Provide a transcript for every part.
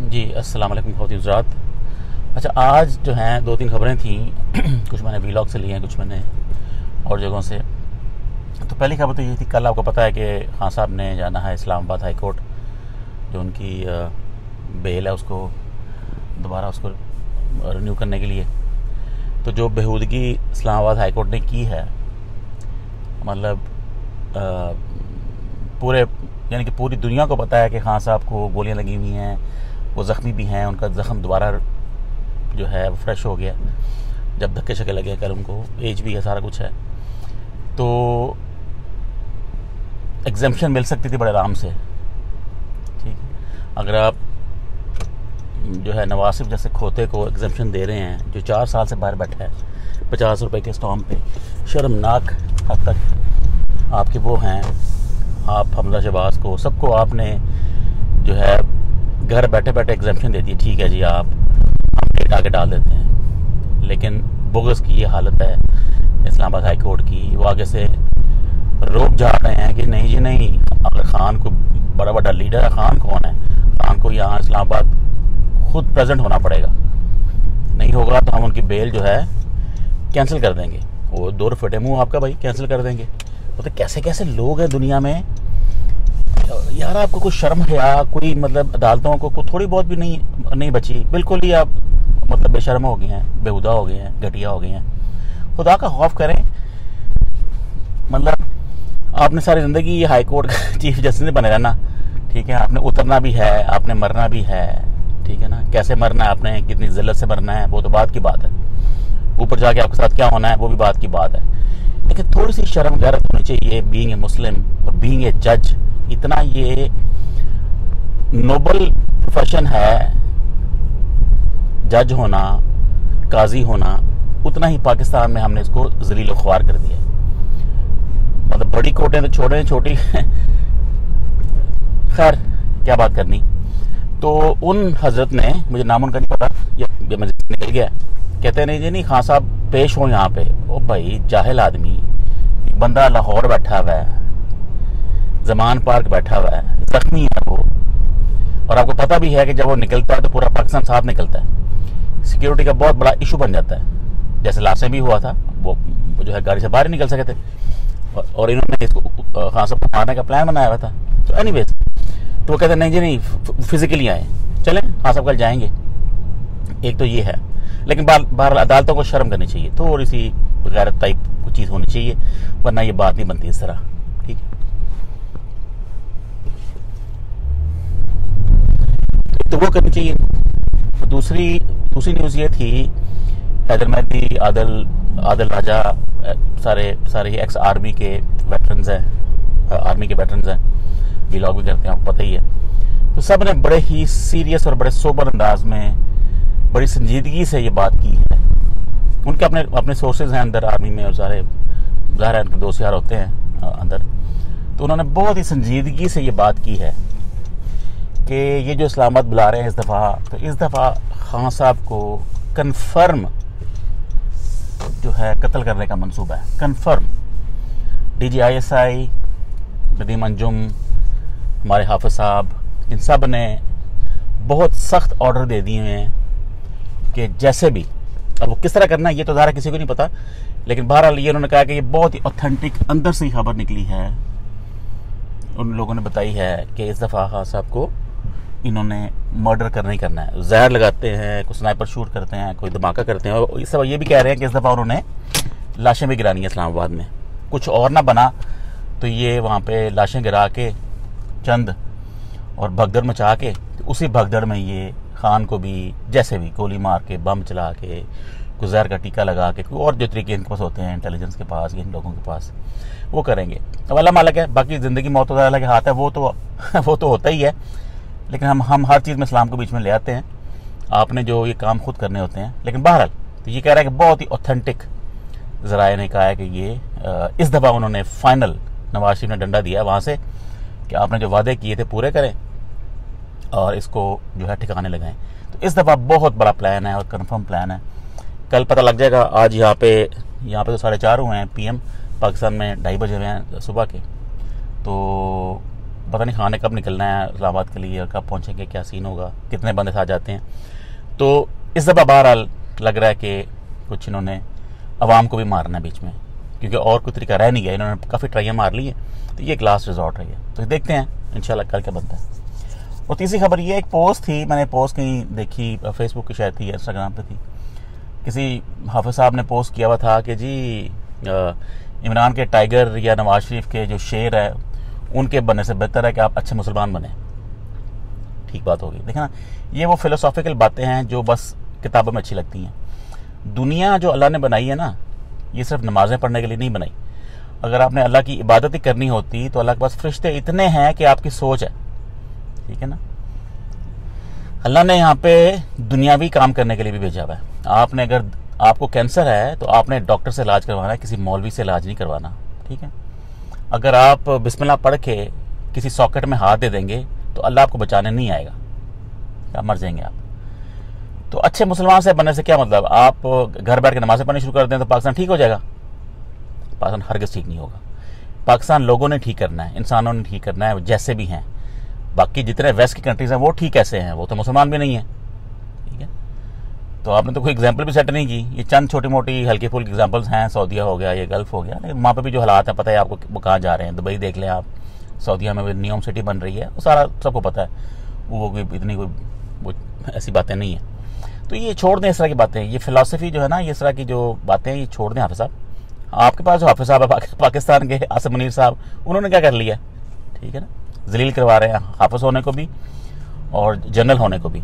जी अस्सलाम वालेकुम बहुत हज़रात। अच्छा, आज जो हैं दो तीन खबरें थी कुछ मैंने वीलॉग से लिए हैं, कुछ मैंने और जगहों से। तो पहली खबर तो ये थी, कल आपको पता है कि खान साहब ने जाना है इस्लामाबाद हाई कोर्ट, जो उनकी बेल है उसको दोबारा उसको रिन्यू करने के लिए। तो जो बेहूदगी इस्लामाबाद हाई कोर्ट ने की है, मतलब पूरे यानी कि पूरी दुनिया को पता है कि खान साहब को गोलियां लगी हुई हैं, वो ज़ख्मी भी हैं, उनका ज़ख्म दोबारा जो है वो फ्रेश हो गया जब धक्के शक्के लगे कल, उनको एज भी है, सारा कुछ है। तो एग्जेम्पशन मिल सकती थी बड़े आराम से, ठीक है। अगर आप जो है नवाज शरीफ जैसे खोते को एग्जेम्पशन दे रहे हैं, जो 4 साल से बाहर बैठा है 50 रुपए के स्टॉम्प पे, शर्मनाक हद तक आपके वो हैं। आप हमजा शहबाज को सबको आपने जो है घर बैठे बैठे एग्जेम्पशन दे दी, ठीक है जी, आप हम डेट आगे डाल देते हैं। लेकिन बोगस की ये हालत है इस्लामाबाद हाई कोर्ट की। वो आगे से रोक जा रहे हैं कि नहीं जी नहीं, अगर खान को बड़ा बड़ा लीडर है, खान कौन है, खान को यहाँ इस्लामाबाद खुद प्रेजेंट होना पड़ेगा, नहीं होगा तो हम उनकी बेल जो है कैंसिल कर देंगे। वो 2 फटे मुँह आपका भाई कैंसिल कर देंगे। तो कैसे कैसे लोग हैं दुनिया में यार, आपको कोई शर्म है या कोई मतलब अदालतों को थोड़ी बहुत भी नहीं बची, बिल्कुल ही आप मतलब बेशर्म हो गए हैं, बेहुदा हो गए हैं, घटिया हो गए हैं। खुदा का खौफ करें। मतलब आपने सारी ज़िंदगी ये हाई कोर्ट का चीफ जस्टिस बने रहना, ठीक है। आपने उतरना भी है, आपने मरना भी है, ठीक है ना। कैसे मरना है, आपने कितनी जिल्लत से मरना है, वो तो बात की बात है। ऊपर जाके आपके साथ क्या होना है वो भी बात की बात है। लेकिन थोड़ी सी शर्म गैरत होनी चाहिए बीइंग ए मुस्लिम और बीइंग ए जज। इतना ये नोबल प्रोफेशन है जज होना, काजी होना, उतना ही पाकिस्तान में हमने इसको जलील ख्वार कर दिया। मतलब बड़ी कोर्टें तो छोड़े, छोटी खैर क्या बात करनी। तो उन हजरत ने, मुझे नाम उनका नहीं पता, ये मुझे निकल गया, कहते नहीं जी नहीं खान साहब पेश हो यहाँ पे। ओ भाई जाहिल आदमी, बंदा लाहौर बैठा हुआ है, जमान पार्क बैठा हुआ है, जख्मी है वो, और आपको पता भी है कि जब वो निकलता है तो पूरा पाकिस्तान साथ निकलता है। सिक्योरिटी का बहुत बड़ा इशू बन जाता है। जैसे लाशें भी हुआ था, वो जो है गाड़ी से बाहर निकल सके थे, और इन्होंने इसको खान साहब को मारने का प्लान बनाया हुआ था। तो एनीवेज, तो वो कहते नहीं जी नहीं फिजिकली आए, चलें खान साहब कल जाएंगे। एक तो ये है। लेकिन बाहर अदालतों को शर्म करनी चाहिए, थोड़ी सी गैरत टाइप कुछ चीज़ होनी चाहिए, वरना ये बात नहीं बनती इस तरह, ठीक है। तो वो करनी चाहिए। तो दूसरी न्यूज़ ये थी, हैदर मेहदी, आदिल राजा, सारे एक्स आर्मी के वेटरन्स हैं, व्लॉग भी करते हैं, आपको पता ही है। तो सब ने बड़े ही सीरियस और बड़े सोबर अंदाज में, बड़ी संजीदगी से ये बात की है। उनके अपने सोर्सेज हैं अंदर आर्मी में, और सारे ज़ाहिर है उनके दोस्त यार होते हैं अंदर। तो उन्होंने बहुत ही संजीदगी से ये बात की है कि ये जो इस्लामाबाद बुला रहे हैं इस दफ़ा खान साहब को कन्फर्म जो है कत्ल करने का मंसूबा है, कन्फर्म। DGISI, नदीम अंजुम, हमारे हाफिज साहब, इन सब ने बहुत सख्त ऑर्डर दे दिए हैं कि जैसे भी, अब वो किस तरह करना है ये तो ज़ाहिर किसी को नहीं पता, लेकिन बहरहाल ये उन्होंने कहा कि ये बहुत ही ऑथेंटिक अंदर से ही खबर निकली है। उन लोगों ने बताई है कि इस दफ़ा खान साहब को इन्होंने मर्डर करना ही करना है। जहर लगाते हैं, कोई स्नाइपर शूट करते हैं, कोई धमाका करते हैं, और इस दफ़ा ये भी कह रहे हैं कि इस दफ़ा उन्होंने लाशें भी गिरानी है इस्लामाबाद में। कुछ और ना बना तो ये वहाँ पे लाशें गिरा के चंद और भगदड़ मचा के, उसी भगदड़ में ये खान को भी जैसे भी गोली मार के, बम चला के, कोई जहर का टीका लगा के, कोई और जो तरीके इनके पास होते हैं इंटेलिजेंस के पास, इन लोगों के पास, वो करेंगे। अब अल्लाह मालिक है, बाकी ज़िंदगी मौत तो अल्लाह के हाथ है, वो तो होता ही है। लेकिन हम हर चीज़ में इस्लाम को बीच में ले आते हैं, आपने जो ये काम खुद करने होते हैं। लेकिन बहरहाल तो ये कह रहा है कि बहुत ही ऑथेंटिक ज़राए ने कहा है कि ये इस दफ़ा उन्होंने फाइनल, नवाज शरीफ ने डंडा दिया वहाँ से कि आपने जो वादे किए थे पूरे करें और इसको जो है ठिकाने लगाएं। तो इस दफ़ा बहुत बड़ा प्लान है और कंफर्म प्लान है। कल पता लग जाएगा। आज यहाँ पे तो 4:30 हुए हैं PM, पाकिस्तान में 2:30 बजे हुए हैं सुबह के। तो पता नहीं खाने कब निकलना है इस्लामाबाद के लिए और कब पहुंचेंगे, क्या सीन होगा, कितने बंदे साथ जाते हैं। तो इस दफ़ा बहरहाल लग रहा है कि कुछ इन्होंने आवाम को भी मारना है बीच में, क्योंकि और कोई तरीका रह नहीं गया। इन्होंने काफ़ी ट्राइयाँ मार ली है, तो ये एक लास्ट रिजॉर्ट है ये। तो देखते हैं इंशाल्लाह कल क्या बनता है। और तीसरी खबर ये एक पोस्ट थी, मैंने पोस्ट कहीं देखी, फेसबुक की शायद थी, इंस्टाग्राम पे थी। किसी हाफिज साहब ने पोस्ट किया हुआ था कि जी इमरान के टाइगर या नवाज शरीफ के जो शेर है उनके बनने से बेहतर है कि आप अच्छे मुसलमान बने। ठीक बात होगी। देखना, ये वो फिलोसॉफिकल बातें हैं जो बस किताबों में अच्छी लगती हैं। दुनिया जो अल्लाह ने बनाई है ना, ये सिर्फ नमाजें पढ़ने के लिए नहीं बनाई। अगर आपने अल्लाह की इबादत ही करनी होती तो अल्लाह के पास फरिश्ते इतने हैं कि आपकी सोच है, ठीक है ना। अल्लाह ने यहाँ पे दुनियावी काम करने के लिए भी भेजा हुआ है। आपने अगर आपको कैंसर है तो आपने डॉक्टर से इलाज करवाना है, किसी मौलवी से इलाज नहीं करवाना, ठीक है। अगर आप बिस्मिल्लाह पढ़ के किसी सॉकेट में हाथ दे देंगे तो अल्लाह आपको बचाने नहीं आएगा, क्या मर जाएंगे आप। तो अच्छे मुसलमान से बनने से क्या मतलब, आप घर बैठ के नमाज़ें पढ़नी शुरू कर दें तो पाकिस्तान ठीक हो जाएगा? पाकिस्तान हरगिज़ ठीक नहीं होगा। पाकिस्तान लोगों ने ठीक करना है, इंसानों ने ठीक करना है, जैसे भी हैं। बाकी जितने वेस्ट की कंट्रीज हैं वो ठीक कैसे हैं, वो तो मुसलमान भी नहीं है, ठीक है। तो आपने तो कोई एग्जाम्पल भी सेट नहीं की। ये चंद छोटी मोटी हल्की फुल्की एग्जाम्पल्स हैं, सऊदीया हो गया, ये गल्फ हो गया, लेकिन वहाँ पर भी जो हालात हैं पता है आपको, वो कहाँ जा रहे हैं। दुबई देख लें आप, सऊदीया में भी नियोम सिटी बन रही है, वो सारा सबको पता है। वो कोई इतनी कोई ऐसी बातें नहीं है। तो ये छोड़ दें इस तरह की बातें, ये फिलॉसफी जो है ना, ये इस तरह की जो बातें ये छोड़ दें। हाफिज साहब, आपके पास जो हाफिज साहब है पाकिस्तान के, आसिम मुनीर साहब, उन्होंने क्या कर लिया, ठीक है ना। जलील करवा रहे हैं हाफिज होने को भी और जनरल होने को भी।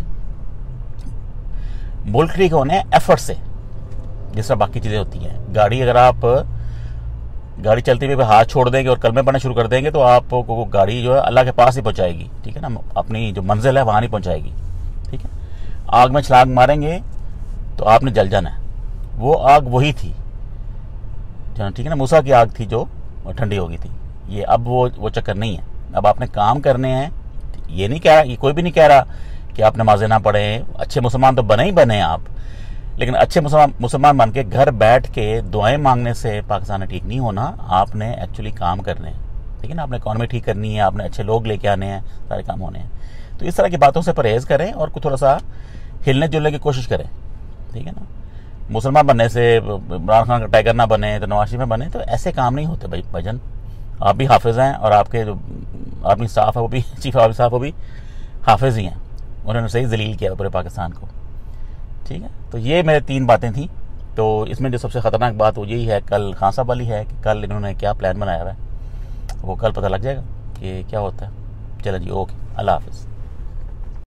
मुल्क ठीक होने एफर्ट से, जिस तरह बाकी चीज़ें होती हैं। गाड़ी अगर आप गाड़ी चलते हुए हाथ छोड़ देंगे और कलमे पढ़ना शुरू कर देंगे तो आपको गाड़ी जो है अल्लाह के पास ही पहुंचाएगी, ठीक है ना, अपनी जो मंजिल है वहाँ नहीं पहुंचाएगी, ठीक है। आग में छलांग मारेंगे तो आपने जल जाना है। वो आग वही थी, ठीक है ना, मूसा की आग थी जो ठंडी हो गई थी। ये अब वो चक्कर नहीं है। अब आपने काम करने हैं। ये नहीं कह रहा, ये कोई भी नहीं कह रहा कि आप नमाजें ना पढ़ें, अच्छे मुसलमान तो बने ही बने आप, लेकिन अच्छे मुसलमान बन के घर बैठ के दुआएं मांगने से पाकिस्तान में ठीक नहीं होना। आपने एक्चुअली काम करने हैं, ठीक है ना। आपने इकॉनमी ठीक करनी है, आपने अच्छे लोग लेके आने हैं, सारे काम होने हैं। तो इस तरह की बातों से परहेज करें और कुछ थोड़ा सा हिलने जुलने की कोशिश करें, ठीक है ना। मुसलमान बनने से इमरान खान का टाइगर ना बने तो नवाज शरीफ में बने, तो ऐसे काम नहीं होते भाईजान। आप भी हाफिज हैं और आपके जो आर्मी स्टाफ है वो भी, चीफ ऑफ स्टाफ वो भी हाफिज ही हैं। उन्होंने सही जलील किया पूरे पाकिस्तान को, ठीक है। तो ये मेरे 3 बातें थी। तो इसमें जो सबसे ख़तरनाक बात वो यही है, कल खान साहब वाली है कि कल इन्होंने क्या प्लान बनाया हुआ है, वो कल पता लग जाएगा कि क्या होता है। चलो जी, ओके, अल्लाह हाफिज़।